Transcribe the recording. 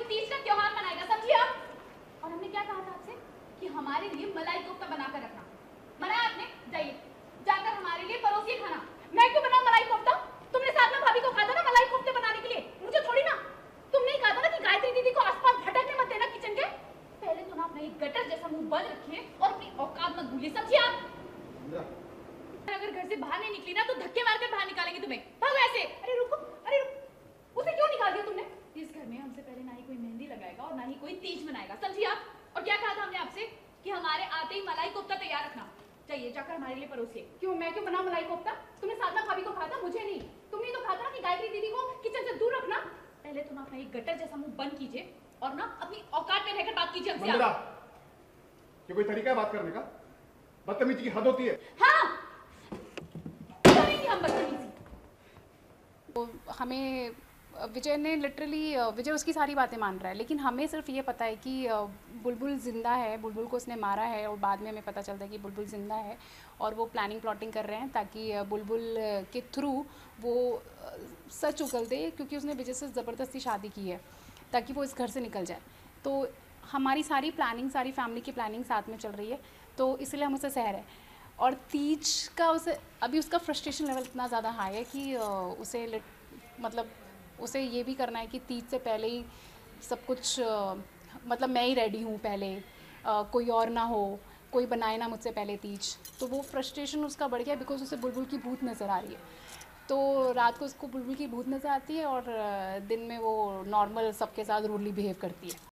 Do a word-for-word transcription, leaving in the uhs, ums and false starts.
तीज का त्योहार मनाएगा, समझिए आप। और हमने क्या कहा था आपसे कि हमारे लिए मलाई कोफ्ता बनाकर रखना। बनाया आपने? जाइए जाकर हमारे लिए परोसिए खाना। मैं क्यों बनाऊं मलाई कोफ्ता? तुमने साथ में भाभी को कहा था ना मलाई कोफ्ते बनाने के लिए, मुझे थोड़ी ना। तुमने ही कहा था ना कि गायत्री दीदी को आसपास भटकने मत देना किचन के। पहले तो ना अपना एक गटर जैसा मुंह बंद रखिए और अपनी औकात मत भूलिए, समझिए आप। अगर घर से बाहर नहीं निकली ना तो धक्के मारकर बाहर निकालेंगे तुम्हें। भागो ऐसे। अरे रुको, अरे रुको। उसे क्यों निकाल दिया तुमने? इस घर में हमसे पहले ना ही कोई मेहंदी लगाएगा और ना ही कोई तीज मनाएगा, समझिए आप। और क्या कहा था हमने आपसे कि हमारे आते ही मलाई कोफ्ता तैयार रखना। चाहिए जाकर हमारे लिए परोसिए। क्यों, मैं क्यों बनाऊं मलाई कोफ्ता? तुमने साधना भाभी को कहा था, मुझे नहीं। तुमने तो कहा था कि गायत्री दीदी को किचन से दूर रखना। पहले तो ना अपना एक गटर जैसा मुंह बंद कीजिए और ना अपनी औकात में रहकर बात कीजिए हमसे। ये कोई तरीका है बात करने का? बदतमीजी की हद होती है। हाँ, करेंगे हम बदतमीजी। तो हमें विजय ने लिटरली विजय उसकी सारी बातें मान रहा है, लेकिन हमें सिर्फ ये पता है कि बुलबुल ज़िंदा है, बुलबुल को उसने मारा है। और बाद में हमें पता चलता है कि बुलबुल ज़िंदा है और वो प्लानिंग प्लॉटिंग कर रहे हैं ताकि बुलबुल के थ्रू वो सच उगल दे, क्योंकि उसने विजय से ज़बरदस्ती शादी की है ताकि वो इस घर से निकल जाए। तो हमारी सारी प्लानिंग, सारी फैमिली की प्लानिंग साथ में चल रही है, तो इसलिए हम उसे सह रहे हैं। और तीज का उसे अभी उसका फ्रस्ट्रेशन लेवल इतना ज़्यादा हाई है कि उसे मतलब उसे ये भी करना है कि तीज से पहले ही सब कुछ, मतलब मैं ही रेडी हूँ पहले, आ, कोई और ना हो, कोई बनाए ना मुझसे पहले तीज। तो वो फ्रस्ट्रेशन उसका बढ़ गया बिकॉज उसे बुलबुल की भूत नज़र आ रही है। तो रात को उसको बुलबुल की भूत नज़र आती है और दिन में वो नॉर्मल सबके साथ रूडली बिहेव करती है।